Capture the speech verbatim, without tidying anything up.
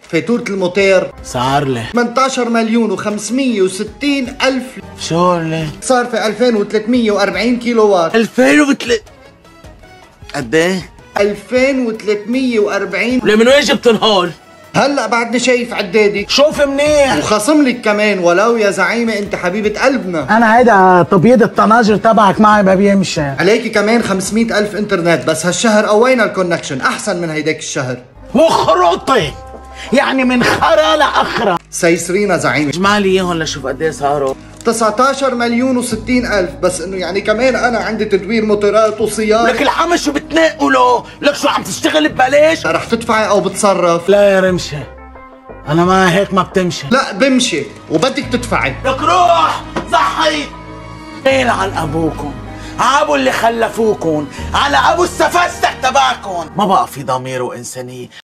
فاتورة الموتير صار لي ثمانية عشر مليون وخمسمية وستين ألف. شو لي؟ صار في ألفين وثلاثمية وأربعين كيلو وات. ألفين وثلاث قد ايه؟ ألفين وثلاثمية وأربعين. من وين جبتن هول؟ هلا بعدني شايف عدادي. شوف منيح وخصم لك كمان ولو يا زعيمة انت حبيبة قلبنا. انا هيدا تبييض الطناجر تبعك معي ما بيمشي. عليكي كمان خمسمية ألف انترنت بس هالشهر قوينا الكونكشن احسن من هيداك الشهر. وخرطي يعني من خرا لاخرى. سيسرينا زعيمة. اجمالي اياهم لشوف قد ايه صاروا. تسعة عشر مليون وستين ألف بس انه يعني كمان انا عندي تدوير موتورات وصيانة. لك الحمى شو بتنقله؟ لك شو عم تشتغل ببلاش؟ رح تدفعي او بتصرف؟ لا يا رمشة انا ما هيك ما بتمشي. لا بمشي وبدك تدفعي. لك روح صحيت. مين عن ابوكم؟ ابو اللي خلفوكم على ابو السفستك تبعكم. ما بقى في ضمير وانسانيه.